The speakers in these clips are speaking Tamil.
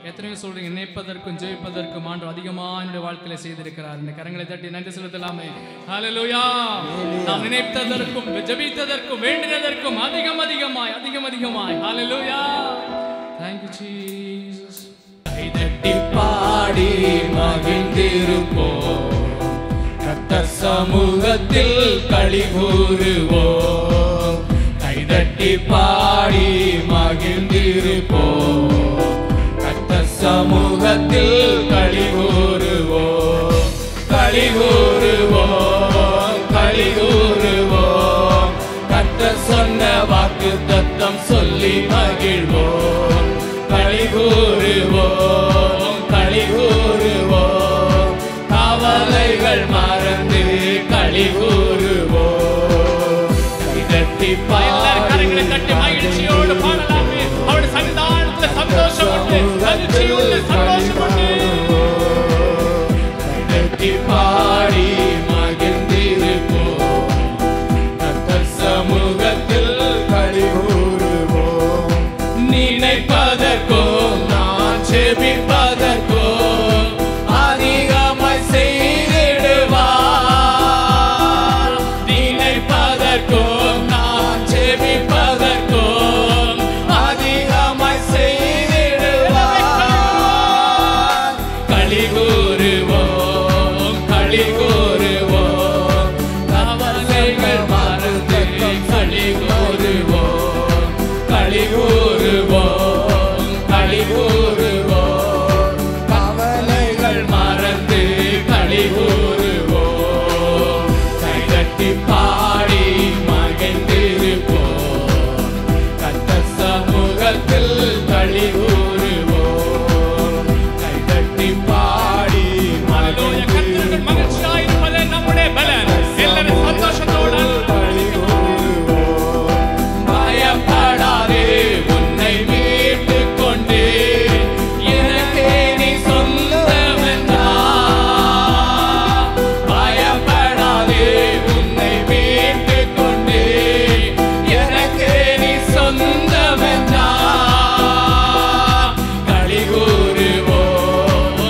எத்தனையோ சொல்றீங்க, நினைப்பதற்கும் ஜெயிப்பதற்கும் ஆண்டவர் அதிகமாக என்னுடைய வாழ்க்கையில செய்திருக்கிறார். இந்த கரங்களை தட்டி நன்றி செலுத்தலாமே. ஹல்லேலூயா. நாம் நினைத்ததற்கும் ஜெபித்ததற்கும் வேண்டினதற்கும் அதிகமாய் ஹல்லேலூயா. Thank you Jesus. கைதட்டி பாடி மகிழ்ந்திருப்போம், கர்த்தர் சமூகத்தில் களிகூருவோம். கைதட்டி பாடி மகிழ்ந்திருப்போம், கர்த்தர் சமூகத்தில் களிகூருவோம். களிகூருவோம், கர்த்தர் சொன்ன வாக்கு தத்தம் சொல்லி மகிழ்வோம். களிகூருவோம், கவலைகள் மறந்து களிகூருவோம். கைதட்டி கரங்களை தட்டி மகிழ்ச்சியோடு பாடலாமே. அவருடைய சன்னிதானத்தில் சந்தோஷம் உண்டு, மகிழ்ச்சியோடு சந்தோஷம் உண்டு. கைதட்டி பாடி மகிழ்ந்திருப்போம், கர்த்தர் சமூகத்தில் களிகூருவோம். நினைப்பதற்கும் நான் செபிப்பதற்கும் அதிகமாய் செய்திடுவார். நினைப்பதற்கும் நான் செபிப்பதற்கும் அதிகமாய் செய்திடுவார். களிகூருவோம், கவலைகள் மறந்து களிகூருவோம். கவலைகள் மறந்து களிகூருவோம். கைதட்டி பாடி மகிழ்ந்திருப்போம், கர்த்தர் சமூகத்தில் களிகூருவோம். கைதட்டி பாடி மகிழ்ந்திருப்போம். மகிழ்ச்சியாயிருப்பதே நம்முடைய பலன். எல்லாரும் சந்தோஷத்தோடு களிகூருவோம். பயப்படாதே, உன்னை மீட்டுக் கொண்டு எனக்கே நீ சொந்தமென்றார். பயப்படாதே, உன்னை மீட்டுக் கொண்டு எனக்கே நீ சொந்தமென்றார். களிகூருவோம்,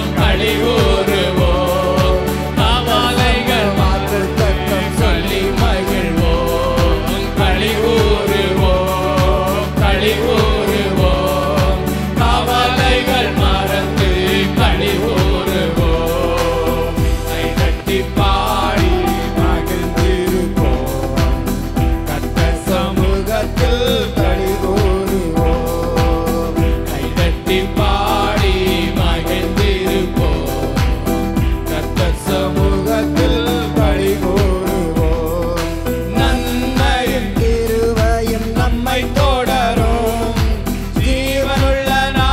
கவலைகள் மாற்று தத்தம் சொல்லி மகிழ்வோம். களிகூருவோம், கவலைகள் மறந்து களிகூருவோம். கைதட்டி பாடி மகிழ்ந்திருப்போம், கர்த்தர் சமூகத்தில் களிகூருவோம். கைதட்டி பாடி மகிழ்ந்திருப்போம், கர்த்தர் சமூகத்தில் களிகூருவோம். நன்மையும் கிருபையும் நம்மை தொடரும், ஜீவனுள்ள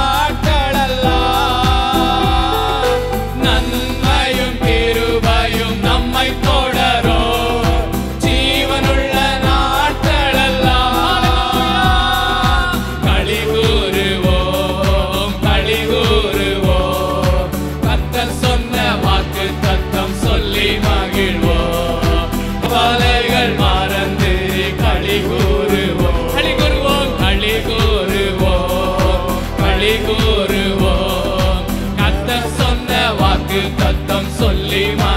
நாட்களெல்லாம். நன்மையும் கிருபையும் நம்மை தொடரும், ஜீவனுள்ள நாட்களெல்லாம். களிகூருவோம், கர்த்தர் சொன்ன வாக்கு தத்தம் சொல்லி மகிழ்வோம். கவலைகள் மறந்து களிகூருவோம். கர்த்தர் சொன்ன வாக்கு தத்தம் சொல்லி